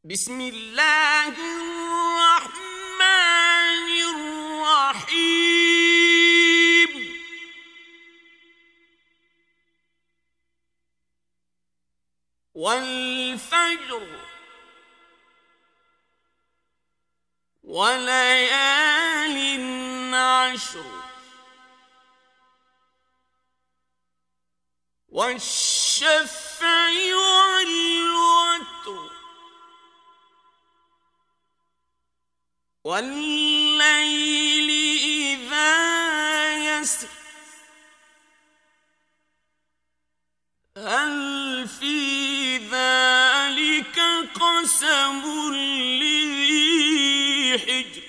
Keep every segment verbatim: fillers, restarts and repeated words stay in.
بسم الله الرحمن الرحيم. والفجر وليال عشر والشفع والوتر والليل إذا يسر هل في ذلك قسم لذي حجر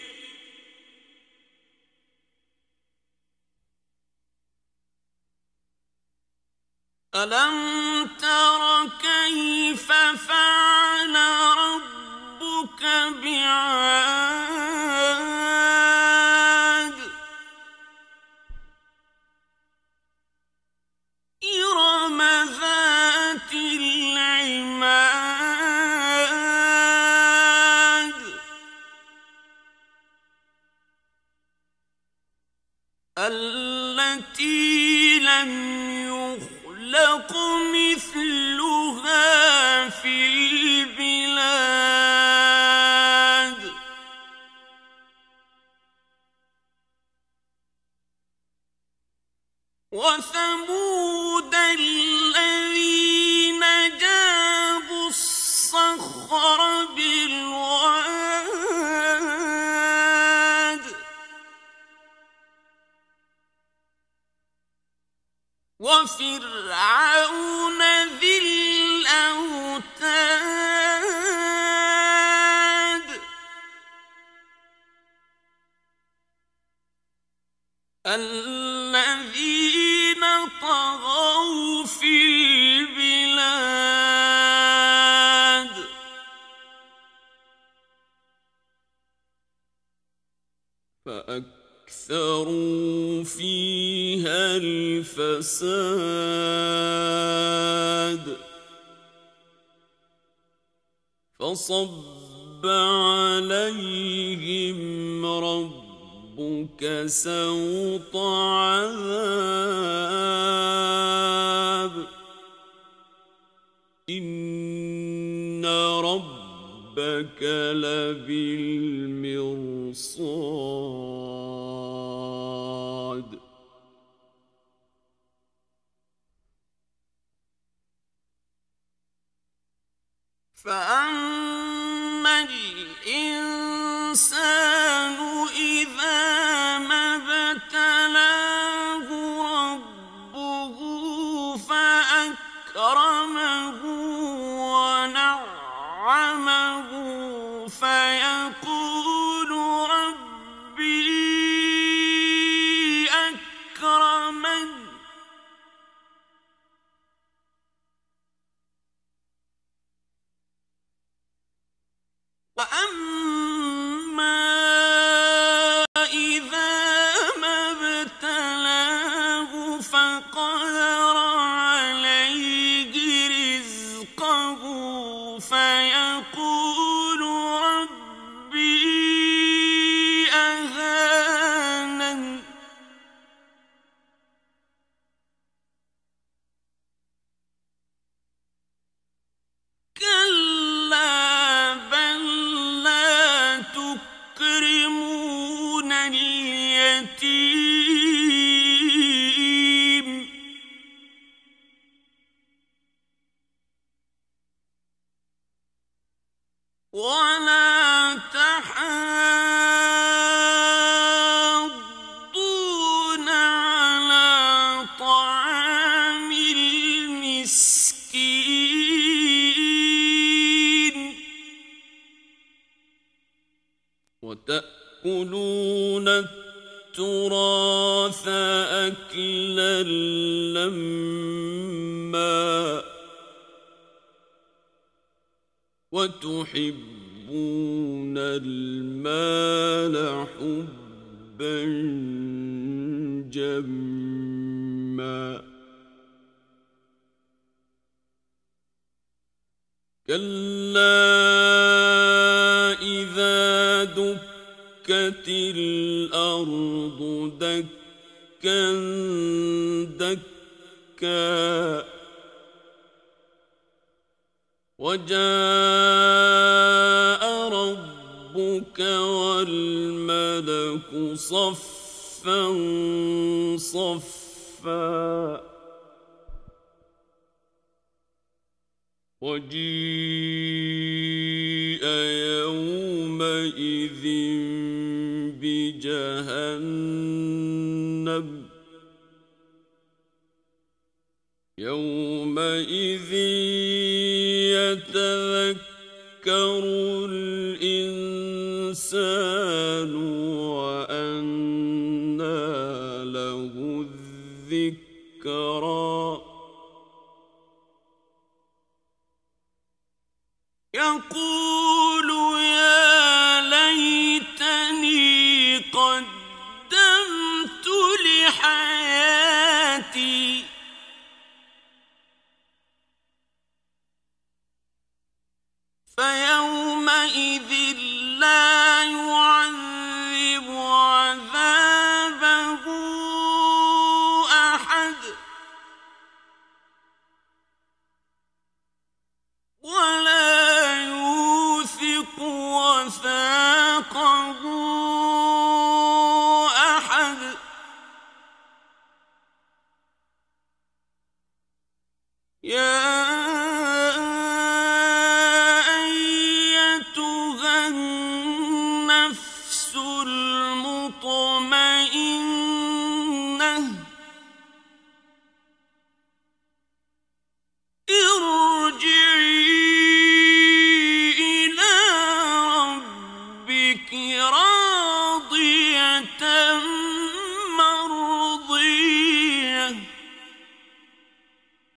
ألم تر كيف فعل ربك بعاد إرم ذات العماد التي لم يخلق مثلها في البلاد وثمود الذين جابوا الصخر بالواد وفرعون ذي الأوتاد الذين طغوا في البلاد فأكثروا فيها الفساد فصب عليهم ربك سوط عذاب إن ربك لبالمرصاد فأما الإنسان إذا ما ابتلاه ربه فأكرمه ونعمه فيقول ربي أكرمن وأما إذا ما ابتلاه فقدر عليه رزقه فيقول ربي أهانن كلا بل لا تكرمون اليتيم ولا تحاضون على طعام المسكين وتأكلون التراث أكلا لما وتحبون المال حبا جما كلا وَأُزْلِفَتِ الْأَرْضُ دَكًّا دَكًّا وَجَاءَ رَبُّكَ وَالْمَلَكُ صَفًّا صَفًّا وَجِيءَ يَوْمَئِذٍ بِجَهَنَّمَ يَوْمَئِذٍ يَتَذَكَّرُ الْإِنسَانُ وَأَنَّىٰ لَهُ الذِّكْرَىٰ يَقُولُ يَا لَيْتَنِي قَدَّمْتُ لِحَيَاتِي فَيَوْمَئِذٍ لَّا